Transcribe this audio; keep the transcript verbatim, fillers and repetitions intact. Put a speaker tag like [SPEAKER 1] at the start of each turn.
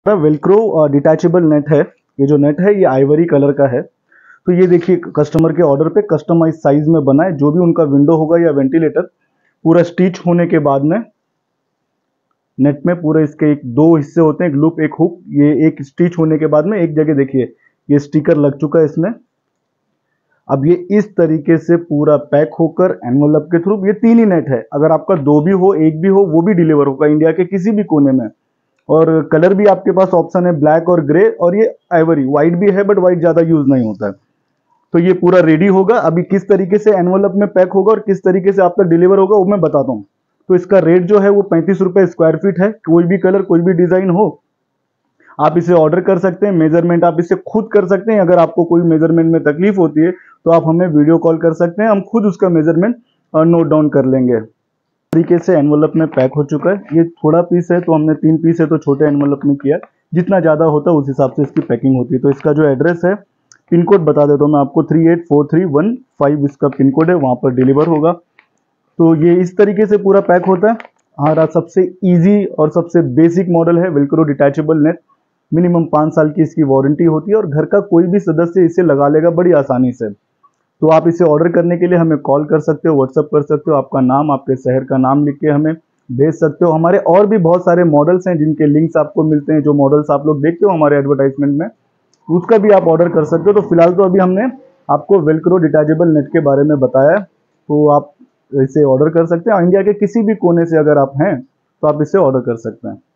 [SPEAKER 1] Velcro detachable net है। ये जो नेट है ये आइवरी कलर का है। तो ये देखिए कस्टमर के ऑर्डर पे कस्टमाइज साइज में बना है। जो भी उनका विंडो होगा या वेंटिलेटर पूरा स्टिच होने के बाद में नेट में पूरे इसके एक दो हिस्से होते हैं, एक लूप एक हुक। ये एक स्टिच होने के बाद में एक जगह देखिए ये स्टिकर लग चुका है इसमें। अब ये इस तरीके से पूरा पैक होकर एनवलप के थ्रू, ये तीन ही नेट है, अगर आपका दो भी हो एक भी हो वो भी डिलीवर होगा इंडिया के किसी भी कोने में। और कलर भी आपके पास ऑप्शन है ब्लैक और ग्रे, और ये आइवरी व्हाइट भी है बट व्हाइट ज्यादा यूज नहीं होता है। तो ये पूरा रेडी होगा। अभी किस तरीके से एनवलप में पैक होगा और किस तरीके से आप तक डिलीवर होगा वो मैं बताता हूँ। तो इसका रेट जो है वो पैंतीस रुपए स्क्वायर फीट है। कोई भी कलर कोई भी डिजाइन हो आप इसे ऑर्डर कर सकते हैं। मेजरमेंट आप इसे खुद कर सकते हैं। अगर आपको कोई मेजरमेंट में तकलीफ होती है तो आप हमें वीडियो कॉल कर सकते हैं, हम खुद उसका मेजरमेंट नोट डाउन कर लेंगे। तरीके से एनवलप में पैक हो चुका है। ये थोड़ा पीस है तो हमने तीन पीस है तो छोटे एनवलप में किया। जितना ज़्यादा होता है उस हिसाब से इसकी पैकिंग होती है। तो इसका जो एड्रेस है, पिन कोड बता देता हूँ मैं आपको, three eight four three one five इसका पिन कोड है, वहाँ पर डिलीवर होगा। तो ये इस तरीके से पूरा पैक होता है। हमारा सबसे ईजी और सबसे बेसिक मॉडल है वेलक्रो डिटैचेबल नेट। मिनिमम पाँच साल की इसकी वारंटी होती है और घर का कोई भी सदस्य इसे लगा लेगा बड़ी आसानी से। तो आप इसे ऑर्डर करने के लिए हमें कॉल कर सकते हो, व्हाट्सअप कर सकते हो, आपका नाम आपके शहर का नाम लिख के हमें भेज सकते हो। हमारे और भी बहुत सारे मॉडल्स हैं जिनके लिंक्स आपको मिलते हैं। जो मॉडल्स आप लोग देखते हो हमारे एडवर्टाइजमेंट में उसका भी आप ऑर्डर कर सकते हो। तो फिलहाल तो अभी हमने आपको वेलक्रो डिटैचेबल नेट के बारे में बताया, तो आप इसे ऑर्डर कर सकते हैं। इंडिया के किसी भी कोने से अगर आप हैं तो आप इसे ऑर्डर कर सकते हैं।